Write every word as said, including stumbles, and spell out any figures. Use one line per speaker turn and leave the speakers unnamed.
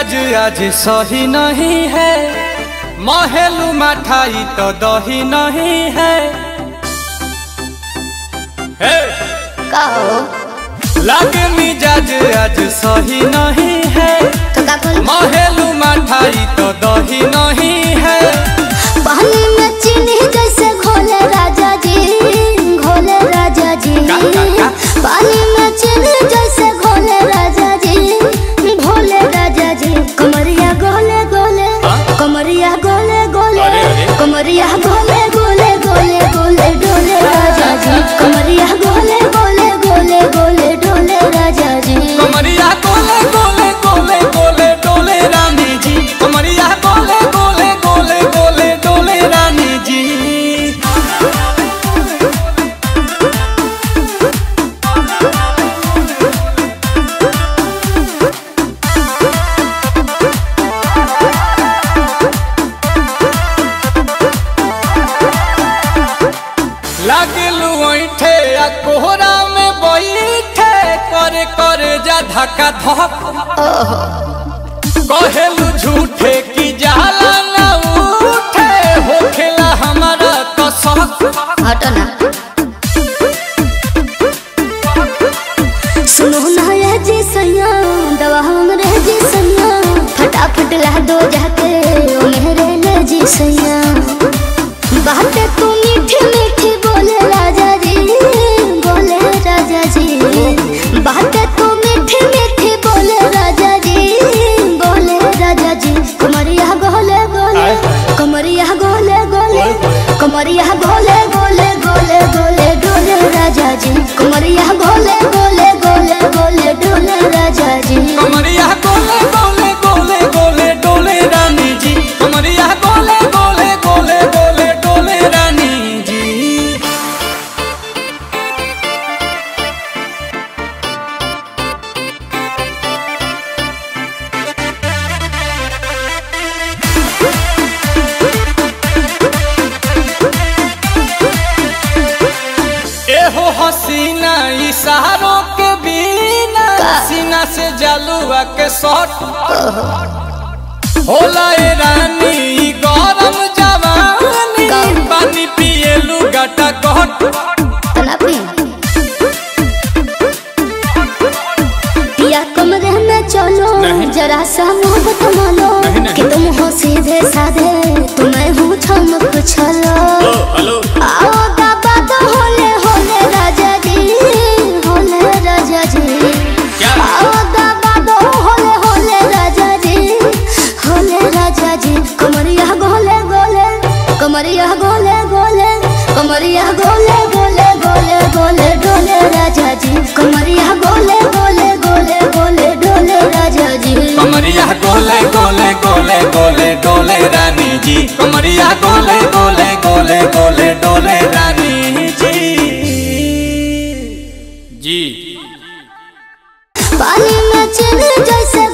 मिजाज आज सही नहीं है, महलू मठाई तो दही नहीं है। लगे मिजाज आज सही नहीं है, महलू मठाई तो दही नहीं है।
पानी में चीनी जैसे घोले राजा जी, घोले राजा जी। पानी में चीनी जैसे घोले राजा जी, घोले राजा जी। कमरिया गोले गोले, कमरिया गोले गोले, कमरिया गोले गोले गोले गोले डोले राजा जी। कमरिया गोले गोले गोले गोले डोले राजा जी।
कमरिया गोले गोले गोले गोले डोले रानी जी। कमरिया गोले गोले गोले गोले डोले रानी जी। लागलू ऐठे आ कोहरा में बैठे, करे करे जा धक्का धक। कहेलू झूठे की जाला न उठे, होखेला हमारा कसक।
हटना सुनो ना ये जी सैया, दवा हमरे जी सैया। फटाफट ला दो जाके ओ मेरे ले जी सैया। बातें तू मीठी मीठी बोले राजा जी, बोले राजा जी। बातें तू मीठी मीठी बोले राजा जी, बोले राजा जी। कमरिया गोले गोले, कमरिया गोले गोले, कमरिया गोले गोले गोले गोले डोले राजा जी। कमरिया गोले गोले गोले गोले डोले राजा जी।
कमरिया गोले गोले गोले गोले डोले रानी जी। कमरिया गोले गोले गोले गोले डोले रानी जी। एहो हसीना इशारों के बिना, सीना से जलुआ के शॉट होला ए रानी गरम जवानी। पानी पिए लुगाटा कट
पिया कमरे में चलो, जरा सा मोहब्बत मानो कि तुम हो सीधे साधे, तुम्हें हूँ चमक छलो। आओ बाबा तो होले होले राजा जी, होले राजा जी। आओ बाबा तो होले होले राजा जी, होले राजा जी। कमरिया गोले गोले, कमरिया गोले गोले, कमरिया गोले गोले गोले गोले डोले राजा जी। कमरिया गोले गोले गोले गोले डोले राजा जी।
कमरिया गोले गोले गोले गोले डोले रानी जी। कमरिया गोले गोले गोले गोले डोले रानी जी जी।
पानी में चीनी जैसे